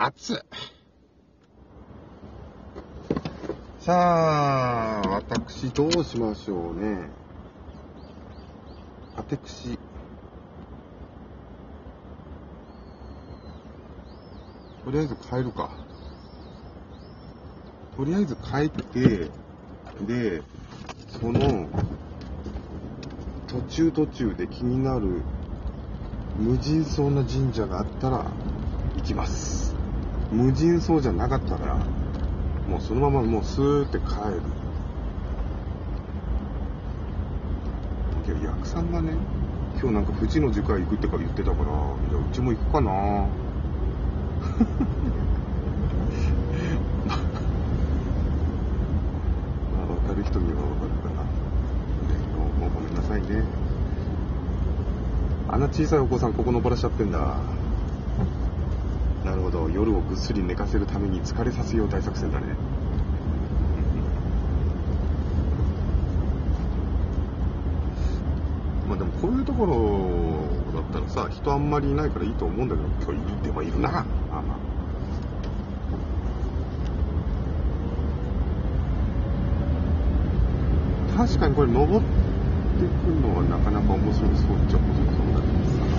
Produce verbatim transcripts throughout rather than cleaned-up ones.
暑い。さあ、私どうしましょうね。あてくし。とりあえず帰るか。とりあえず帰って、で、その、途中途中で気になる無人そうな神社があったら行きます。無人そうじゃなかったら、もうそのままもうスーって帰る。いや、役さんがね、今日なんか富士の樹海行くってか言ってたから、いや、うちも行くかなまあ、分かる人には分かるかな。もうごめんなさいね。あんな小さいお子さんここ登らしちゃってんだ。なるほど、夜をぐっすり寝かせるために疲れさせよう大作戦だね。まあでもこういうところだったらさ、人あんまりいないからいいと思うんだけど、今日いてはいるな。まあまあ、確かにこれ登ってくるのはなかなか面白そうっちゃ面白そうだけどさ。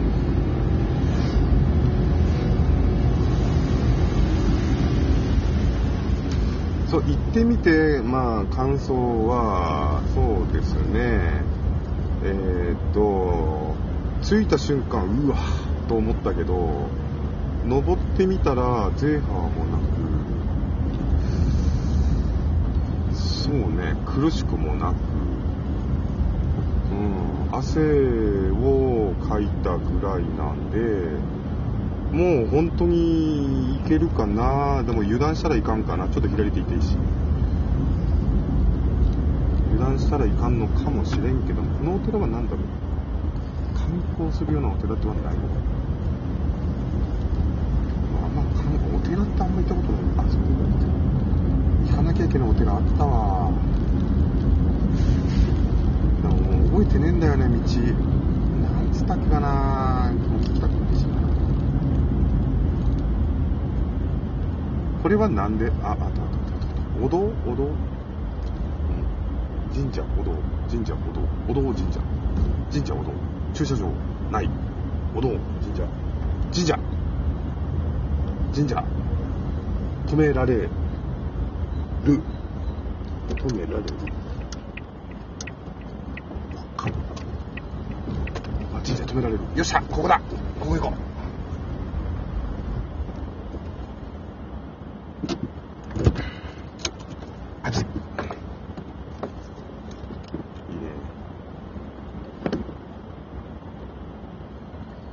そう行ってみて、まあ感想はそうですね。えー、っと着いた瞬間うわと思ったけど、登ってみたらゼーハーもなく、そうね、苦しくもなく、うん、汗をかいたぐらいなんで、もう本当に行けるかな。でも油断したらいかんかな。ちょっと左手いていいし、油断したらいかんのかもしれんけど、このお寺は何だろう、観光するようなお寺ではないのかな。あんまお寺ってあんま行ったことない。あ、そうだ、行かなきゃいけないお寺あったわ。でももう覚えてねえんだよね、道。なんつったっけかな。もう聞きたくないしな。これはなんで、あ、あったあったあった。お堂お堂、うん、神社お堂神社お堂お堂神社神社お堂、駐車場ない、お堂神社神社神社、止められる止められる、あ、神社止められる。よっしゃ、ここだ、ここ行こう。あっちいいね。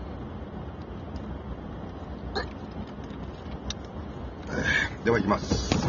では行きます。